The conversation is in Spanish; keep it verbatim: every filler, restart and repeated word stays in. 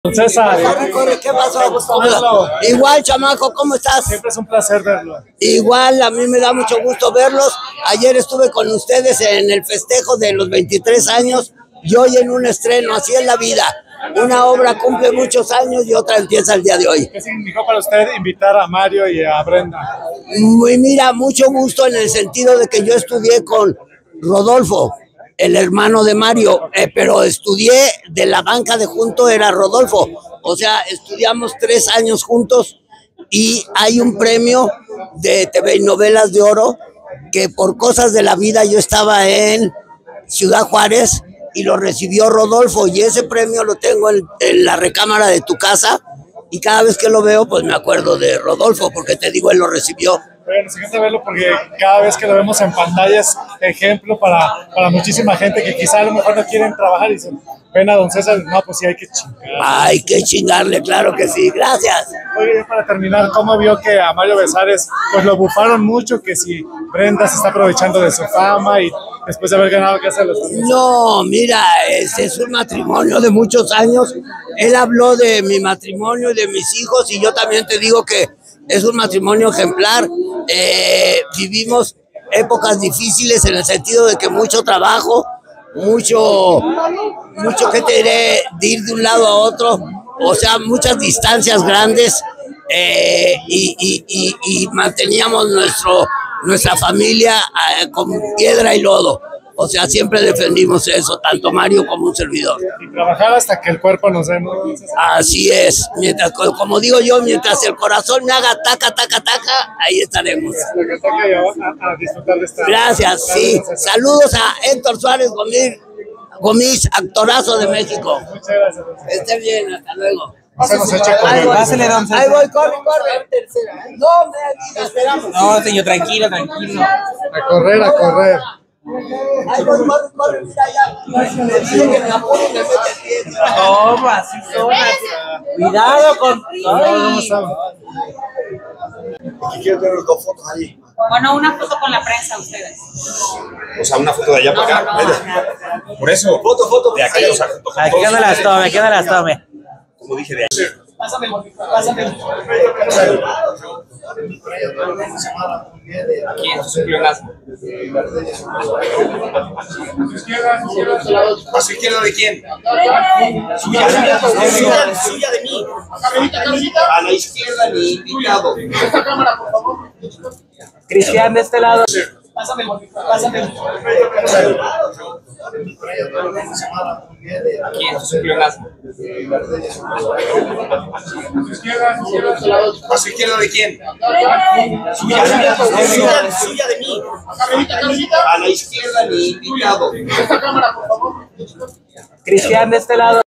César, Corre, corre, ¿qué pasó? Igual, chamaco, ¿cómo estás? Siempre es un placer verlo. Igual, a mí me da mucho gusto verlos. Ayer estuve con ustedes en el festejo de los veintitrés años y hoy en un estreno. Así es la vida. Una obra cumple muchos años y otra empieza el día de hoy. ¿Qué significó para usted invitar a Mario y a Brenda? Muy, mira, mucho gusto en el sentido de que yo estudié con Rodolfo, el hermano de Mario, eh, pero estudié de la banca de junto, era Rodolfo. O sea, estudiamos tres años juntos y hay un premio de T V y Novelas de Oro que por cosas de la vida yo estaba en Ciudad Juárez y lo recibió Rodolfo y ese premio lo tengo en, en la recámara de tu casa y cada vez que lo veo pues me acuerdo de Rodolfo porque te digo, él lo recibió. Bueno, nos encanta verlo porque cada vez que lo vemos en pantalla es ejemplo para, para muchísima gente que quizá a lo mejor no quieren trabajar y dicen, ven a don César, no, pues sí hay que chingar. Hay que chingarle, claro que sí, gracias. Oye, ya para terminar, ¿cómo vio que a Mario Besares pues lo bufaron mucho? Que si Brenda se está aprovechando de su fama y después de haber ganado Casa de los Famosos. No, mira, este es un matrimonio de muchos años. Él habló de mi matrimonio y de mis hijos y yo también te digo que es un matrimonio ejemplar. Eh, vivimos épocas difíciles en el sentido de que mucho trabajo, mucho, mucho que te diré, de ir de un lado a otro, o sea, muchas distancias grandes eh, y, y, y, y manteníamos nuestro, nuestra familia eh, con piedra y lodo. O sea, siempre defendimos eso, tanto Mario como un servidor. Y trabajar hasta que el cuerpo nos dé, ¿no? Así es. Mientras, como digo yo, mientras el corazón me haga taca, taca, taca, ahí estaremos. A, a disfrutar de esta. Gracias, sí. Saludos a Héctor Suárez Gómez, Gómez, actorazo de México. Muchas gracias. Esté bien, hasta luego. Se nos echa con Ahí voy, Pásale, don César. ahí voy, corre, corre. No, me esperamos. No, señor, tranquilo, tranquilo. A correr, a correr. Ahí voy, corre, corre, mira ya. Me dice que me apuro y me mete el pie. No, así son. Cuidado con. Ay. Quiero tener dos fotos allí. Bueno, una foto con la prensa ustedes. O sea, una foto de allá para acá. No, no, no. Por eso. Foto, foto. De acá, o sea, junto con Aquí todos. no las tome, aquí no las tome. Como dije de ayer. Pásame, pásame. Aquí en su pleonasmo. ¿A su izquierda de quién? Suya, suya, suya de mí. A la izquierda mi invitado. Cristian, de este lado. Pásame, pásame. Aquí en su pleonasmo. ¿A su izquierda de quién? Suya, suya, suya de mí. A la izquierda mi invitado. Cristian, de este lado.